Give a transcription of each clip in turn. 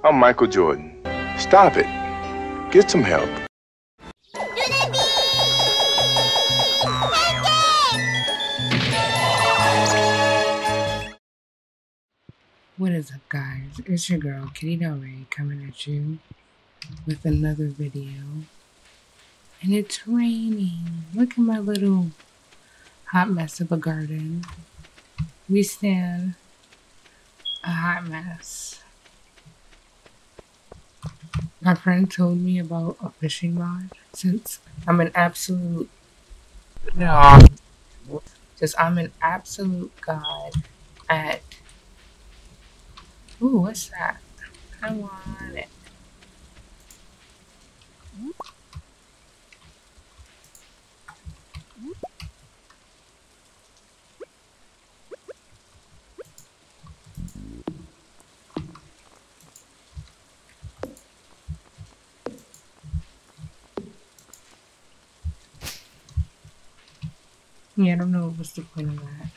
I'm Michael Jordan. Stop it. Get some help. What is up, guys? It's your girl KittyDelRey coming at you with another video. And it's raining. Look at my little hot mess of a garden. We stand a hot mess. My friend told me about a fishing rod since I'm an absolute god at ooh, what's that? I want it. Yeah, I don't know what's the point of that.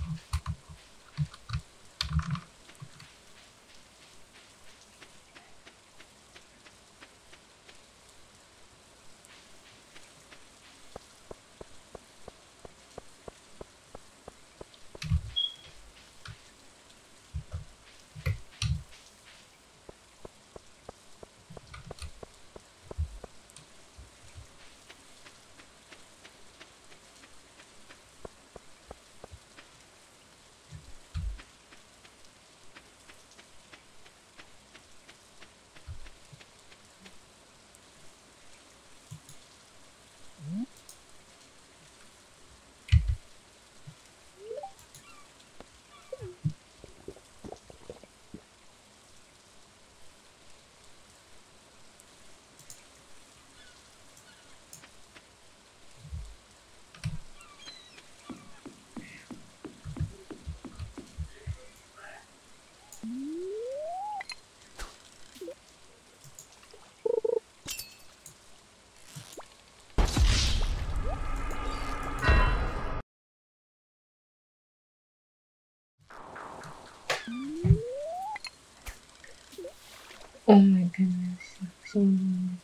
Oh my goodness, so annoying.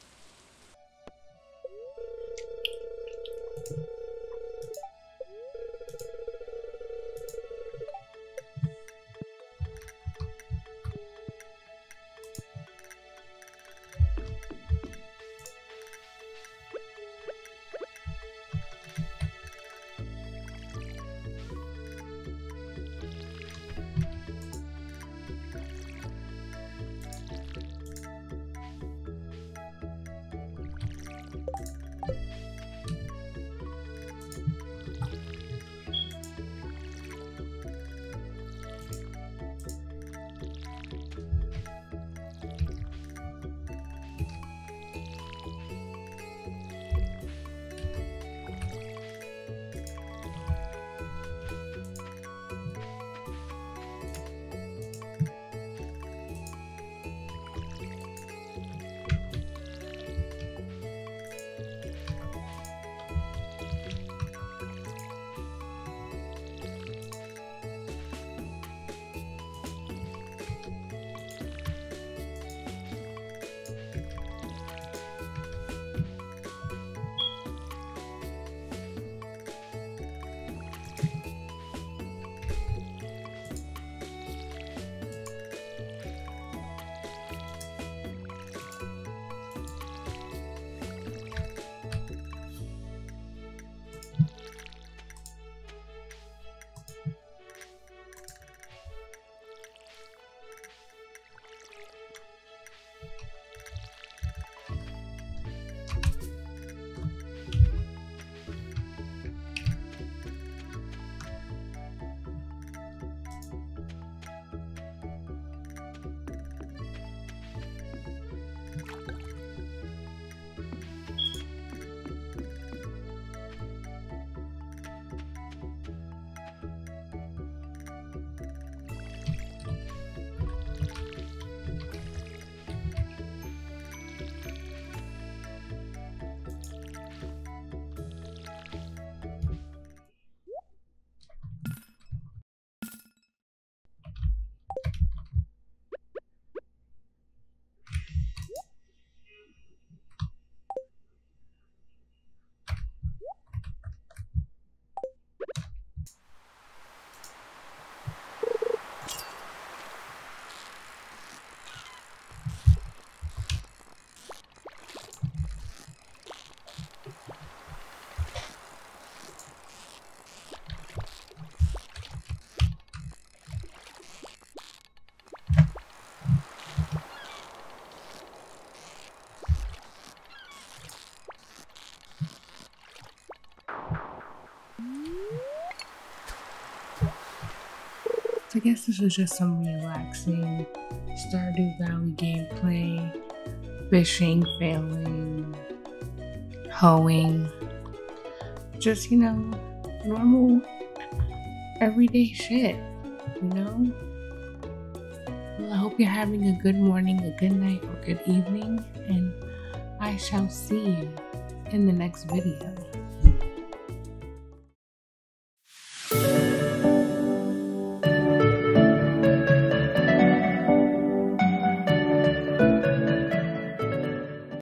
So I guess this was just some relaxing Stardew Valley gameplay, fishing, failing, hoeing, just, you know, normal everyday shit, you know? Well, I hope you're having a good morning, a good night, or good evening, and I shall see you in the next video.